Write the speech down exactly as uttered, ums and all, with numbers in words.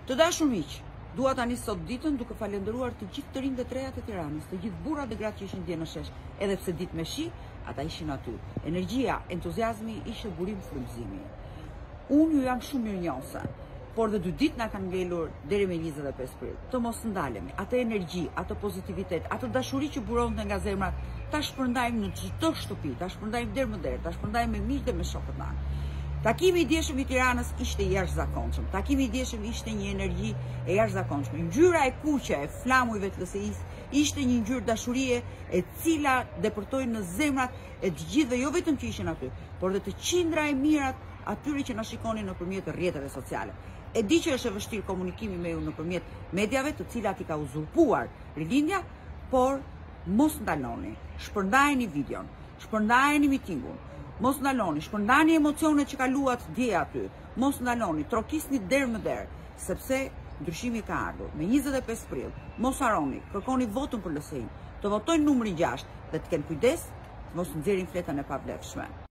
Të dashur miq, dua tani sot ditën duke falendëruar të gjithë të rinjtë dhe të rejat e Tiranës, të gjithë burrat dhe gratë që ishin dje në shesh, edhe pse ditë me shi, ata ishin aty. Energjia, entuziazmi ishte burim frymëzimi. Unë ju jam shumë mirënjohëse, por dhe dy ditë na kanë ngelur deri me njëzet e pesë prill. Të mos ndalemi, atë energji, atë pozitivitet, atë dashuri që buronte nga zemrat, ta shpërndajmë në çdo shtëpi, ta shpërndajmë der më der, ta shpërndajmë me miq dhe me shokët tanë. Takimi i dieshëm i Tiranës ishte i jashtëzakonshëm. Takimi i dieshëm ishte një energji e jashtëzakonshme. Ngjyra e kuqe e flamujve të L S I-s ishte një ngjyrë dashurie e cila depërtoi në zemrat e të gjithëve, jo vetëm që ishin aty, por dhe të qindra e mirat atyre që na shikonin nëpërmjet rrjeteve sociale. E di që është e vështirë komunikimi me ju nëpërmjet mediave, të cilat i ka uzurpuar rilindja, por mos ndaloni, shpërndajeni videon, shpërndajeni mitingun. Mos ndaloni, shpërndani emocionet që kaluat dje aty. Mos ndaloni, trokisni der më der, sepse ndryshimi ka ardhur. Me njëzet e pesë prill, mos harroni, kërkoni votën për L S I, të votojnë numri gjashtë dhe të kenë kujdes, mos nxjerrin fletën e pavlefshme.